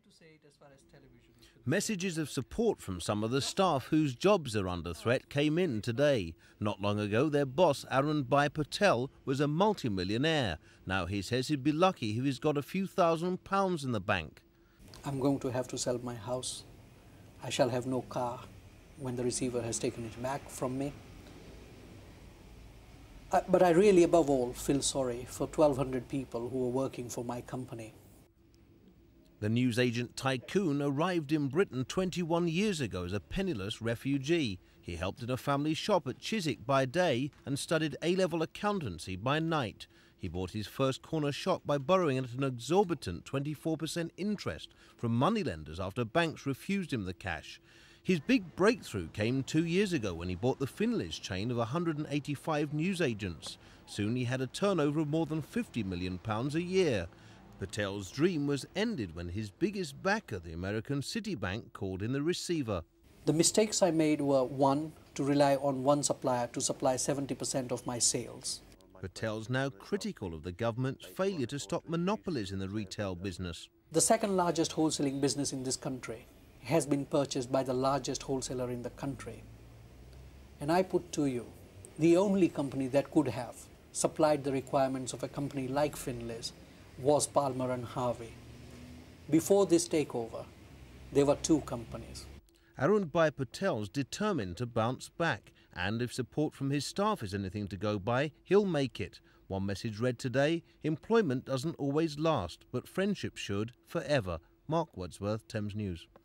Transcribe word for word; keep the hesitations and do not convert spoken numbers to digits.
Messages of support from some of the staff whose jobs are under threat came in today. Not long ago, their boss, Arun Bhai Patel, was a multi-millionaire. Now he says he'd be lucky if he's got a few thousand pounds in the bank. I'm going to have to sell my house. I shall have no car when the receiver has taken it back from me. Uh, but I really, above all, feel sorry for twelve hundred people who are working for my company. The newsagent tycoon arrived in Britain twenty-one years ago as a penniless refugee. He helped in a family shop at Chiswick by day and studied A-level accountancy by night. He bought his first corner shop by borrowing at an exorbitant twenty-four percent interest from moneylenders after banks refused him the cash. His big breakthrough came two years ago when he bought the Finlay's chain of one hundred eighty-five newsagents. Soon he had a turnover of more than fifty million pounds a year. Patel's dream was ended when his biggest backer, the American Citibank, called in the receiver. The mistakes I made were, one, to rely on one supplier to supply seventy percent of my sales. Patel's now critical of the government's failure to stop monopolies in the retail business. The second largest wholesaling business in this country has been purchased by the largest wholesaler in the country. And I put to you, the only company that could have supplied the requirements of a company like Finlay's was Palmer and Harvey. Before this takeover, there were two companies. Arun Bhai Patel's determined to bounce back, and if support from his staff is anything to go by, he'll make it. One message read today: employment doesn't always last, but friendship should forever. Mark Wadsworth, Thames News.